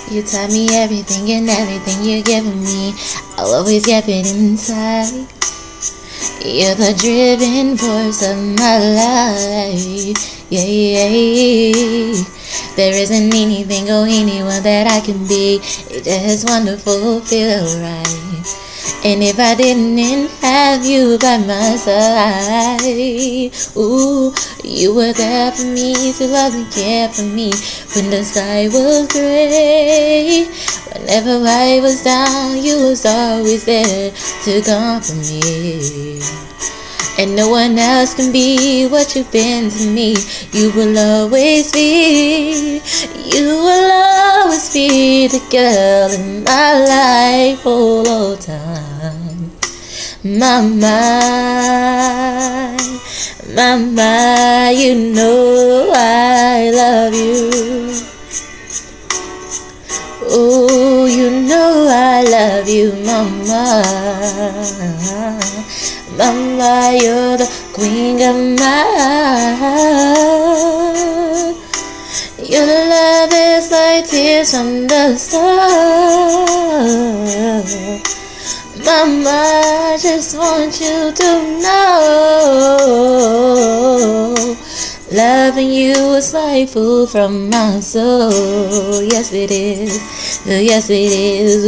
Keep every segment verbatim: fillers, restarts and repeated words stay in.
You taught me everything and everything you're giving me, I'll always keep it inside. You're the driving force of my life. Yeah, yeah, yeah. There isn't anything or anyone that I can be. It just wonderful, feel right. And if I didn't have you by my side, ooh, you were there for me, to love and care for me when the sky was gray. Whenever I was down, you was always there to comfort me. And no one else can be what you've been to me. You will always be, you will always be the girl in my life all the time. My mind, my mind, you know I love you. Oh, you know I love you, mama. Mama, you're the queen of my heart. Your love is like tears from the stars. Mama, I just want you to know, loving you is like food from my soul. Yes it is, yes it is,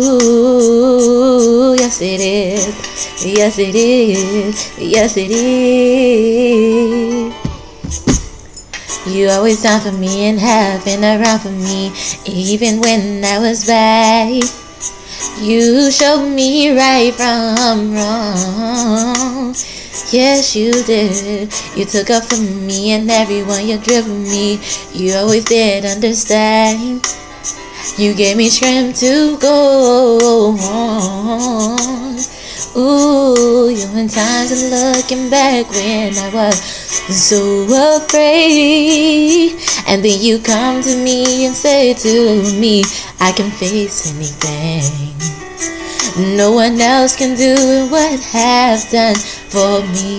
ooh, yes it is, yes it is, yes it is. You always down for me and have been around for me, even when I was bad. You showed me right from wrong. Yes, you did. You took up for me and everyone you driven me. You always did understand. You gave me strength to go on. Ooh, you in times and looking back when I was so afraid. And then you come to me and say to me, I can face anything. No one else can do what have done for me.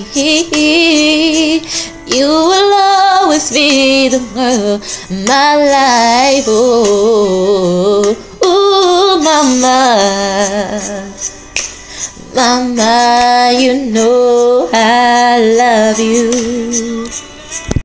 You will always be the girl of my life. Oh, ooh, mama, mama, you know I love you.